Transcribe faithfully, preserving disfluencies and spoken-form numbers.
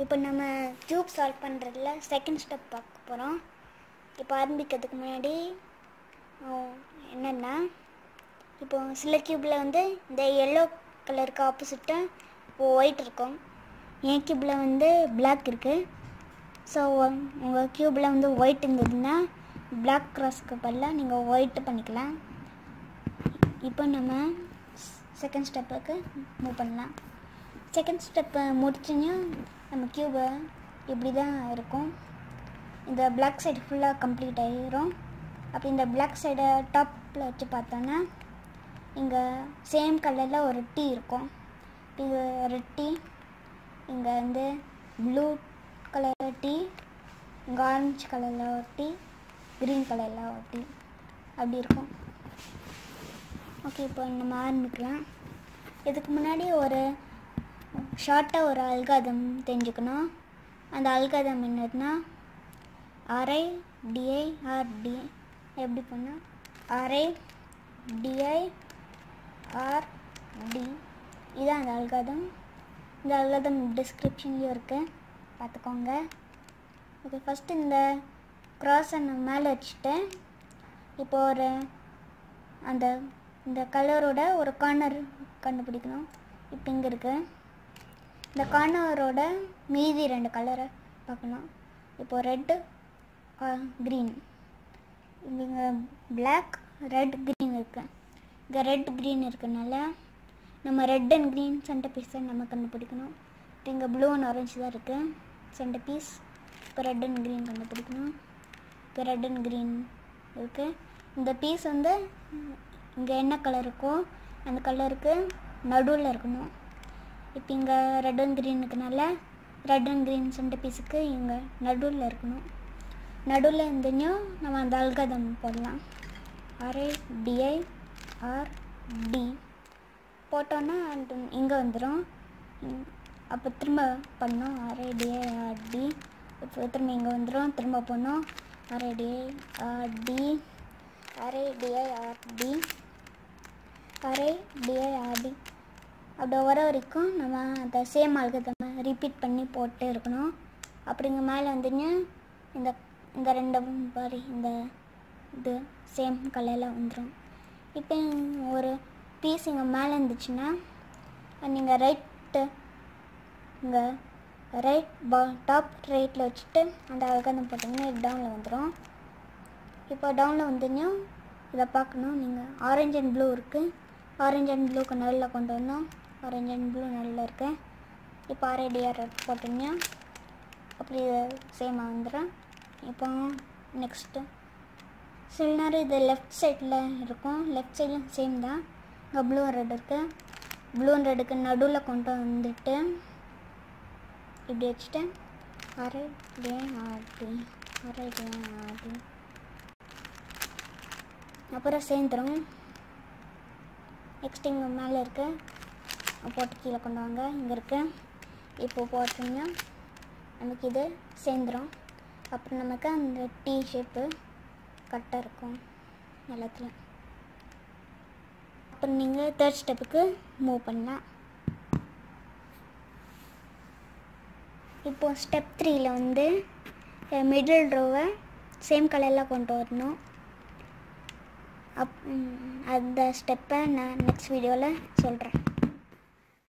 இப்போ நம்ம cube solve பண்ணுறதுல செகண்ட் ஸ்டெப் பார்க்க போகிறோம். இப்போ ஆரம்பிக்கிறதுக்கு முன்னாடி என்னென்னா, இப்போ சில கியூப்பில் வந்து இந்த எல்லோ கலருக்கு ஆப்போசிட்டாக இப்போ ஒயிட் இருக்கும். என் கியூப்பில் வந்து பிளாக் இருக்குது. ஸோ உங்கள் கியூப்பில் வந்து ஒயிட் இருந்ததுன்னா பிளாக் கிராஸ்க்கு பதிலாக நீங்கள் ஒயிட்டு பண்ணிக்கலாம். இப்போ நம்ம செகண்ட் ஸ்டெப்புக்கு மூவ் பண்ணலாம். செகண்ட் ஸ்டெப்பை முடிச்சுன்னா நம்ம கியூபை இப்படி தான் இருக்கும். இந்த பிளாக் சைடு ஃபுல்லாக கம்ப்ளீட் ஆகிரும். அப்படி இந்த பிளாக் சைடை டாப்பில் வச்சு பார்த்தோன்னா இங்கே சேம் கலரில் ஒரு டீ இருக்கும். இது ஒரு டீ, இங்கே வந்து ப்ளூ கலர் டீ, இங்கே ஆரஞ்சு கலரில் ஒரு டீ, க்ரீன் கலரில் ஒரு டீ அப்படி இருக்கும். ஓகே, இப்போ நம்ம ஆரம்பிக்கலாம். இதுக்கு முன்னாடி ஒரு ஷார்ட்டாக ஒரு அல்காதம் தெரிஞ்சுக்கணும். அந்த அல்காதம் என்னதுன்னா ஆர்ஐ டிஐ ஆர்டி. எப்படி பண்ணால் ஆர்ஐ டிஐ ஆர்டி இதுதான் அந்த அல்காதம். இந்த அல்காதம் டிஸ்கிரிப்ஷன்லேயும் இருக்குது, பார்த்துக்கோங்க. ஓகே, ஃபஸ்ட்டு இந்த க்ராஸை நான் மேலே வச்சுட்டு இப்போ ஒரு அந்த இந்த கலரோட ஒரு கார்னர் கண்டுபிடிக்கணும். இப்போ இங்கே இருக்குது. இந்த கார்னரோட மீதி ரெண்டு கலரை பார்க்கணும். இப்போது ரெட்டு க்ரீன், இங்கே பிளாக் ரெட் க்ரீன் இருக்குது. இங்கே ரெட் க்ரீன் இருக்கனால நம்ம ரெட் அண்ட் க்ரீன் சென்டர் பீஸை நம்ம கண்டுபிடிக்கணும். இப்போ இங்கே ப்ளூ அண்ட் ஆரஞ்சு தான் இருக்குது சென்டர் பீஸ். இப்போ ரெட் அண்ட் க்ரீன் கண்டுபிடிக்கணும். இப்போ ரெட் அண்ட் க்ரீன் இருக்குது. இந்த பீஸ் வந்து இங்கே என்ன கலர் இருக்கோ அந்த கலருக்கு நடுவில் இருக்கணும். இப்போ இங்கே ரெட் அண்ட் க்ரீன் இருக்கனால ரெட் அண்ட் க்ரீன் சென்டர் பீஸுக்கு இங்கே நடுவில் இருக்கணும். நடுவில் இருந்தும் நம்ம அந்த அல்காதம் போடலாம். ஆர்ஐ டிஐ ஆர் டி போட்டோன்னா அது இங்கே வந்துடும். அப்போ திரும்ப பண்ணோம் ஆர்ஐ டிஐ ஆர் டி. இப்போ திரும்ப இங்கே வந்துடும். திரும்ப பண்ணோம் RI DI R D RI DI R D RI DI R D அப்படி வர வரைக்கும் நம்ம அந்த சேம் அல்காதம் ரிப்பீட் பண்ணி போட்டு இருக்கணும். அப்படிங்க மேலே வந்துங்க இந்த இந்த ரெண்டு பாரி இந்த இது சேம் கலரில் வந்துடும். இப்போ ஒரு பீஸ் இங்கே மேலே இருந்துச்சுன்னா நீங்கள் ரைட்டு இங்கே ரைட் பா டாப் ரைட்டில் வச்சுட்டு அந்த அல்காதம் போட்டிங்கன்னா டவுனில் வந்துடும். இப்போ டவுனில் வந்துங்க இதை பார்க்கணும். நீங்கள் ஆரஞ்சு அண்ட் ப்ளூ இருக்குது. ஆரஞ்சு அண்ட் ப்ளூக்கு நடுவில் கொண்டு வந்தோம். ஆரஞ்சு அண்ட் ப்ளூ நடுவில் இருக்கு. இப்போ ஆர்ஐடிஆர் போட்டிங்க அப்படி சேமாக வந்துடும். இப்போ நெக்ஸ்ட்டு சில நேரம் இது லெஃப்ட் சைடில் இருக்கும். லெஃப்ட் சைடில் சேம் தான். இங்கே ப்ளூ அண்ட் ரெட் இருக்குது. ப்ளூ அண்ட் ரெட்டுக்கு நடுவில் கொண்டு வந்துட்டு இப்படி வச்சுட்டு ஆர்ஐடிஆர்டி ஆர்ஐடிஆர்டி அப்புறம் சேர்ந்துடும். நெக்ஸ்ட் இங்கே மேலே இருக்குது, போட்டு கீழே கொண்டு வாங்க. இங்கே இருக்குது. இப்போ போட்டிங்கன்னா நமக்கு இது சேர்ந்துடும். அப்புறம் நமக்கு அந்த டீ ஷேப்பு கரெக்டாக இருக்கும் எல்லாத்துலையும். அப்புறம் நீங்கள் தேர்ட் ஸ்டெப்புக்கு மூவ் பண்ணலாம். இப்போது ஸ்டெப் த்ரீயில் வந்து மிடில் ரோவை சேம் கலரில் கொண்டு வரணும். அப் அந்த ஸ்டெப்பை நான் நெக்ஸ்ட் வீடியோவில் சொல்கிறேன்.